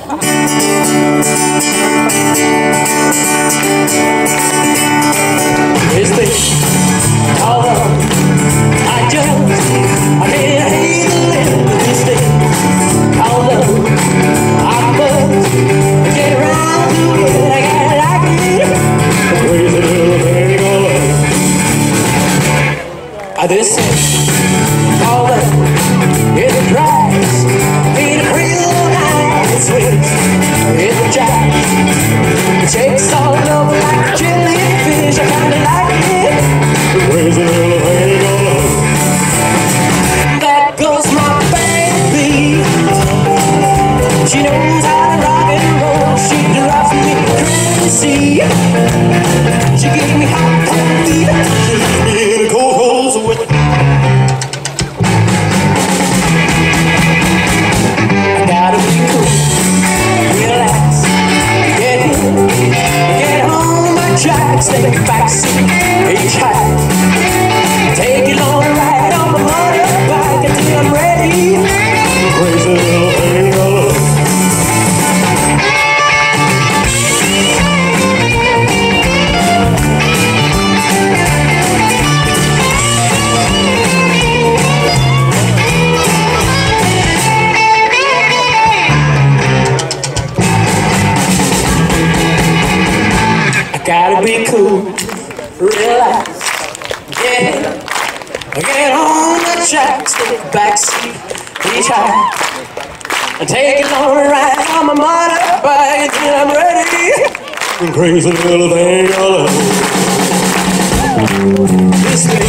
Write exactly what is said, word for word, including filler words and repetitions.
This thing called love, I just, I can't handle it. This thing called love, I must get around to it. I gotta like it. Crazy little thing called love. This thing called love, it drives me to real night. It swings, it jives, it shakes all over like a jellyfish. I kinda like it. Crazy little thing called love. That goes my baby. She knows how to rock and roll. She drives me crazy. She gives me hot, hot fever. She gives me in the cold holes with. I gotta be cool, relax, get in, get home my tracks, take a backseat, hitchhike, take it on a ride on my motorbike until I'm ready. Crazy little thing of love. Gotta be cool, relax, get, get on the tracks, take a backseat, hitchhike, and take it on a ride on my motorbike until I'm ready. Crazy little thing of love. This way.